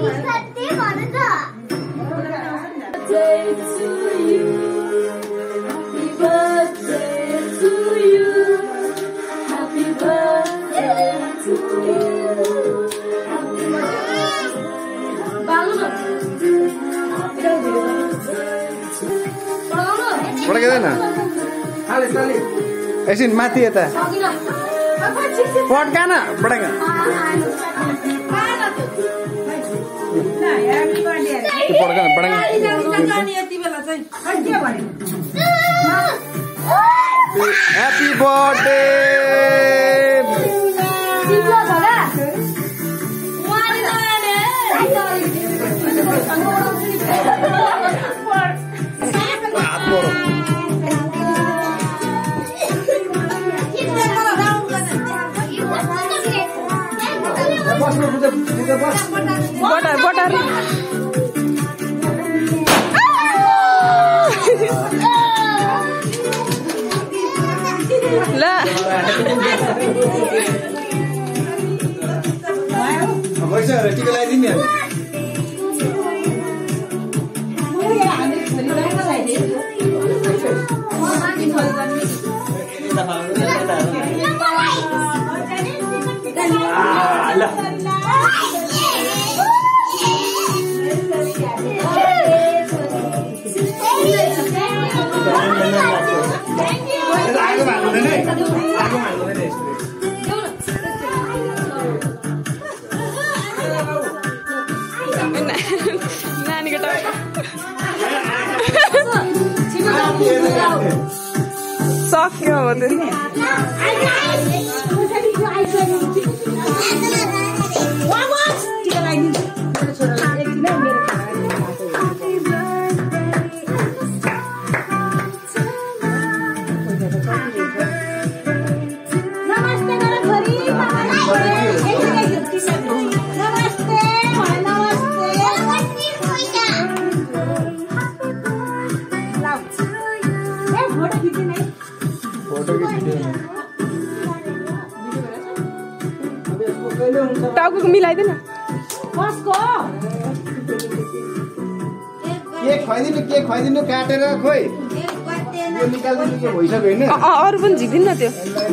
एकछिन माथि यता पड्का न बढेगा हैप्पी बर्थडे बटर ल पैसा टिका लगाइदिने नानीको सक्यो हो टाउको मिलाइदिन के खुवाइदिनु काटेर खोइ यो निकाल्दिनु के भइसक्यो हैन अरु पनि झिक्दिन न त्यो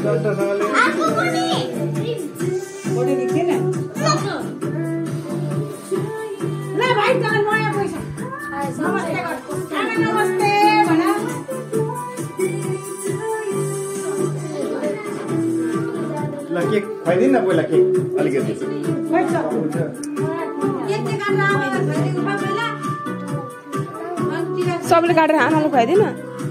ल भाइ त नयाँ पैसा नमस्ते आमा नमस्ते भन ल के खुवाइदिन न पहिला के अलिकति सबले काटेर आमाले खुवाइदिन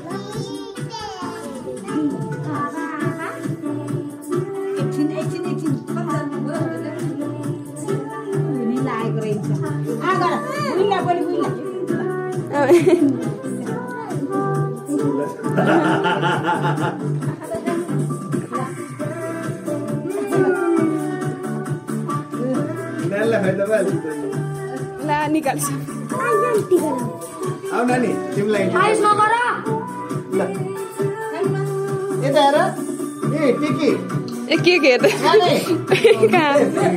ला निकाल्छ आउ नानी तिमीलाई आइस नगर ल यता हेर ए टिकी ए के त कहाँ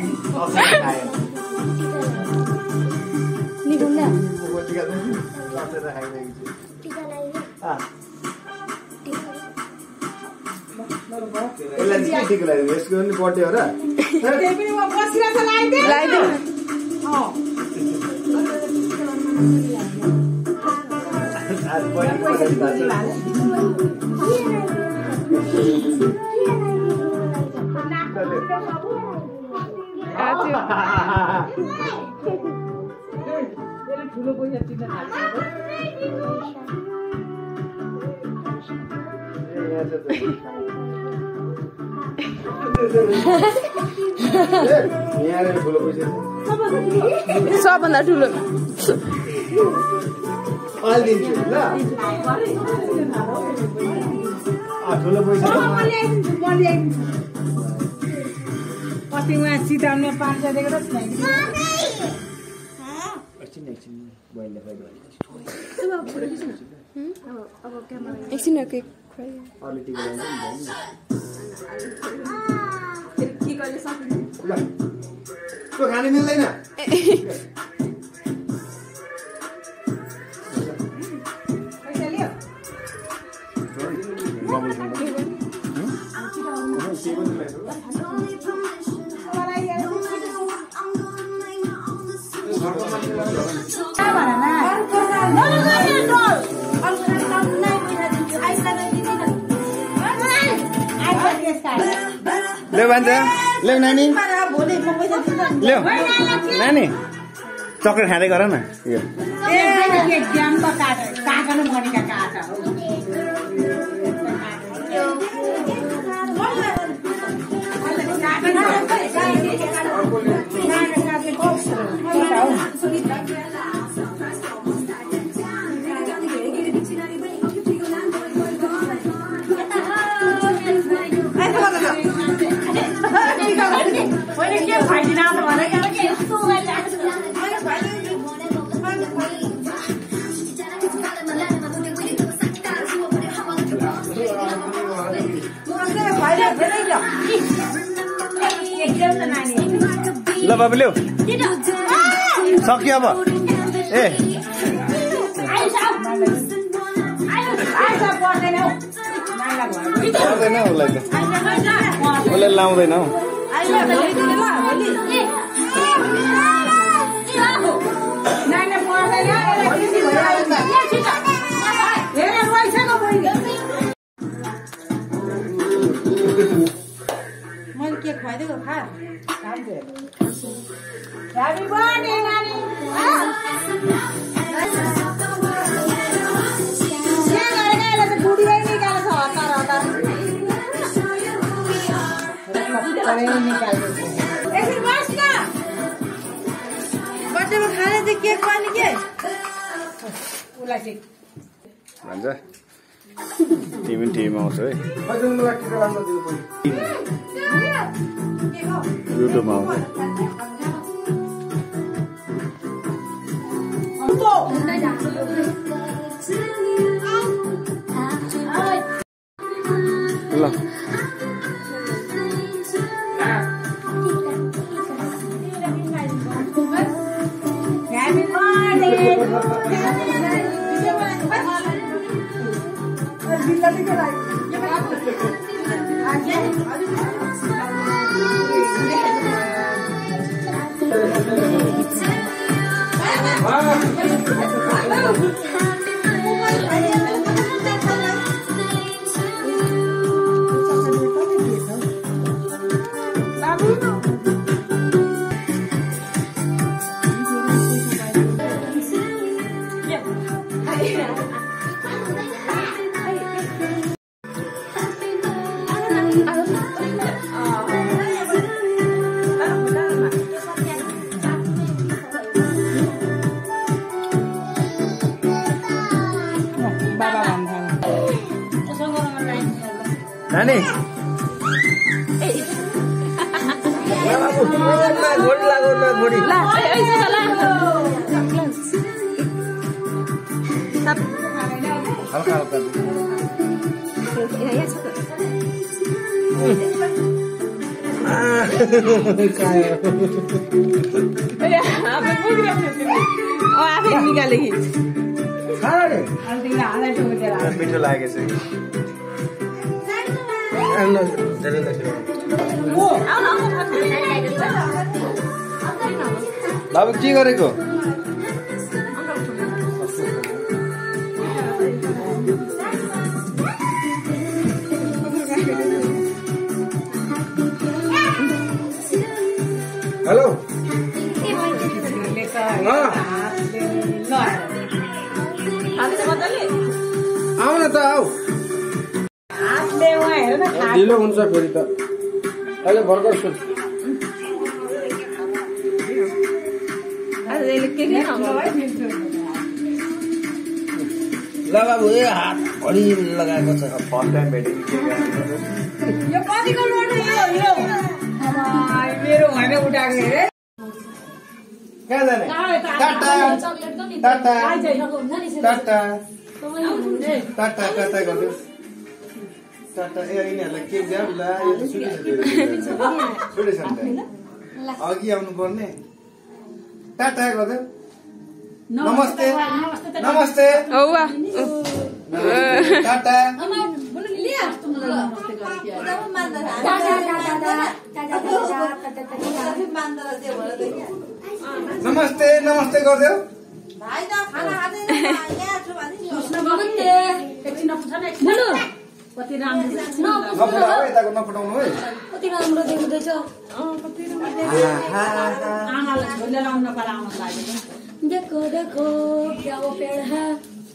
निकाल्न टिकी लगाइदिनु यसको पनि बर्थडे हो र लगाइदिनु ठुलो पैसा तिर्न सबभन्दा ठुलो ठुलो पैसा अस्ति उहाँ चिताउने 500 दिएको एकछिन खानु मिल्दैन ले भन्छ ले नानी ले नानी चक्लेट खाँदै गर न यो ल बाबु ल्याऊ सक्यो अब ए पर्दैन उसलाई त उसलाई लाउँदैन हौ मैले के खुवाइदिएको खा ह्यापी बर्थडे नानी बर्थडेमा खाने चाहिँ के खुवाउने के उसलाई भन्छ तिमी टिम आउँछ है युट्युबमा आउँछ ल नानी हल्का हल्का आफै निकाले मिठो लागेछ बाबु के गरेको हेलो आऊ न त आऊ ढिलो हुन्छ फेरि त अहिले भर्खर सुन ल बाबु ए हात भरि लगाएको छ फर्स्ट टाइम भेटेको मेरो होइन उठाएको हेरे कहाँ जाने टाटा टाटा टाटा टाटा टाटा गर्नु टाटा ए यिनीहरूलाई केक द्याऊ ल यो त सुटेछ नि अघि आउनु पर्ने टाटा गर्दै नमस्ते नमस्ते टाटा नमस्ते नमस्ते गरिदेऊ भाइ त खाना खाँदैन यहाँ छु भने कति राम्रो नफुटाऊ है यताको नफुटाउनु है कति राम्रो देखिँदैछ आमालाई छोरीले लाउन पराउन लाग्यो देखो देखो क्या वो पेड़ है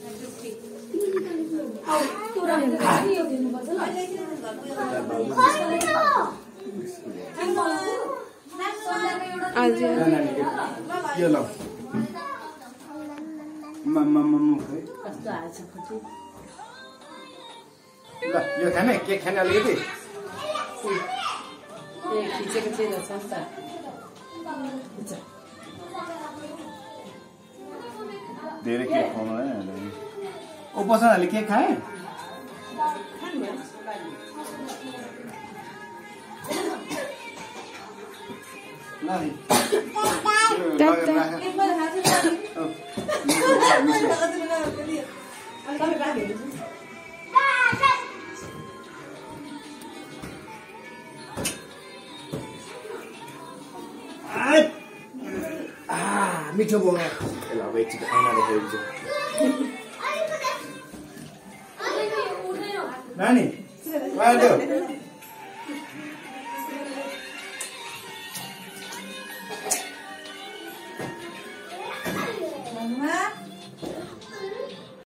त्यो राम्रो यो दिनुपर्छ ल यो ल कस्तो आएछ खुसी ल यो खाने केक खाने अलिकति ए खिचेको चाहिँ रहेछ नि त धेरै केक खाउनु है ओ बसाले केक खाए मिठो बोल्नु ल अब एकचोटि आउन देखाइदिन्छु नानी